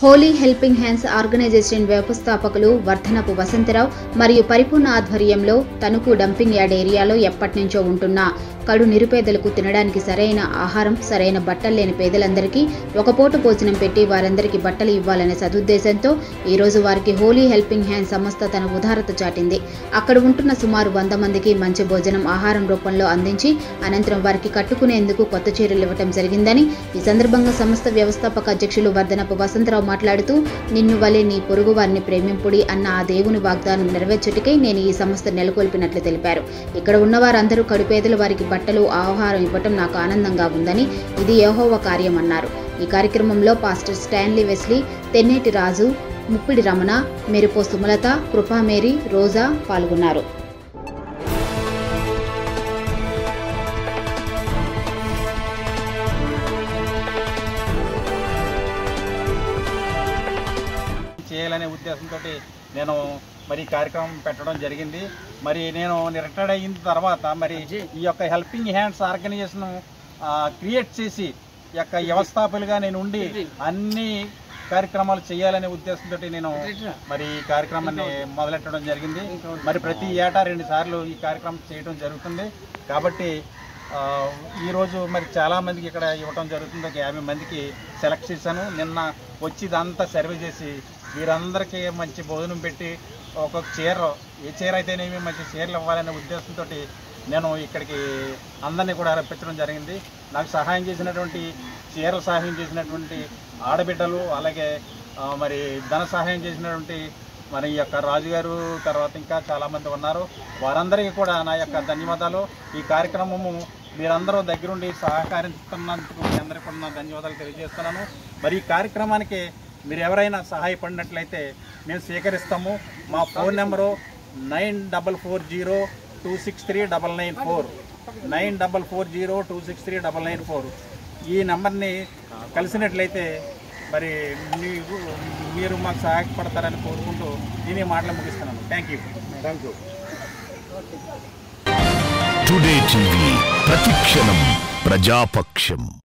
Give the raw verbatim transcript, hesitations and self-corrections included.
Holi helping hands organisation వ్యవస్థాపకులు వర్ధనపు వసంతరావు మరియు పరిపూర్ణ ఆధ్వర్యంలో తణుకు డంపింగ్ యార్డ్ ఏరియాలో ఎప్పటినుంచో ఉంటున్న కడు నిరుపేదలకు తినడానికి సరైన ఆహారం, సరైన బట్టలు లేని పేదలందరికీ ఒక పూట భోజనం పెట్టి వారందరికీ బట్టలు ఇవ్వాలనే సదుద్దేశంతో ఈరోజు వారికి హోలీ హెల్పింగ్ హ్యాండ్ సంస్థ తన ఉదారత చాటింది. అక్కడ ఉంటున్న సుమారు వంద మందికి మంచి భోజనం ఆహారం రూపంలో అందించి అనంతరం వారికి కట్టుకునేందుకు కొత్త చీరలు ఇవ్వడం జరిగిందని ఈ సందర్భంగా సంస్థ వ్యవస్థాపక అధ్యక్షులు వర్ధనపు వసంతరావు మాట్లాడుతూ, నిన్ను వలె నీ పొరుగు వారిని ప్రేమింపుడి అన్న ఆ దేవుని వాగ్దానం నెరవేర్చుటకై నేను ఈ సంస్థ నెలకొల్పినట్లు తెలిపారు. ఇక్కడ ఉన్న వారందరూ కడుపేదల వారికి బట్టలు, ఆహారం ఇవ్వటం నాకు ఆనందంగా ఉందని, ఇది యెహోవా కార్యం అన్నారు. ఈ కార్యక్రమంలో pastor Stanley Wesley, Tenneti Raju, Muppidi Ramana, మెరుపో సుమలత, కృపామేరీ, రోజా పాల్గొన్నారు. చేయాలనే ఉద్దేశంతో నేను మరి కార్యక్రమం పెట్టడం జరిగింది. మరి నేను రిటైర్డ్ అయిన తర్వాత మరి ఈ యొక్క హెల్పింగ్ హ్యాండ్స్ ఆర్గనైజేషన్ క్రియేట్ చేసి ఈ యొక్క వ్యవస్థాపకులుగా నేను ఉండి అన్ని కార్యక్రమాలు చేయాలనే ఉద్దేశంతో నేను మరి ఈ కార్యక్రమాన్ని మొదలెట్టడం జరిగింది. మరి ప్రతి ఏటా రెండు సార్లు ఈ కార్యక్రమం చేయడం జరుగుతుంది. కాబట్టి ఈరోజు మరి చాలామందికి ఇక్కడ ఇవ్వటం జరుగుతుంది. ఒక యాభై మందికి సెలెక్ట్ చేశాను. నిన్న వచ్చి ఇదంతా సర్వే చేసి వీరందరికీ మంచి భోజనం పెట్టి ఒక్కొక్క చీర, ఏ చీర అయితేనేమి మంచి చీరలు ఇవ్వాలనే ఉద్దేశంతో నేను ఇక్కడికి అందరినీ కూడా రప్పించడం జరిగింది. నాకు సహాయం చేసినటువంటి చీరలు సహాయం చేసినటువంటి ఆడబిడ్డలు, అలాగే మరి ధన సహాయం చేసినటువంటి మరి ఈ యొక్క రాజుగారు, తర్వాత ఇంకా చాలామంది ఉన్నారు. వారందరికీ కూడా నా యొక్క ధన్యవాదాలు. ఈ కార్యక్రమము మీరందరూ దగ్గరుండి సహకరిస్తున్నందుకు మీ అందరికీ కూడా నా ధన్యవాదాలు తెలియజేస్తున్నాను. మరి ఈ కార్యక్రమానికి మీరు ఎవరైనా సహాయపడినట్లయితే మేము స్వీకరిస్తాము. మా phone number nine double four zero two six three double nine four nine double four zero two six three double nine four ఈ నెంబర్ని కలిసినట్లయితే మరి మీకు మీరు మాకు సహాయపడతారని కోరుకుంటూ నేను మాటలు ముగిస్తున్నాను. Thank you thank you today TV ప్రతిక్షణం ప్రజాపక్షం.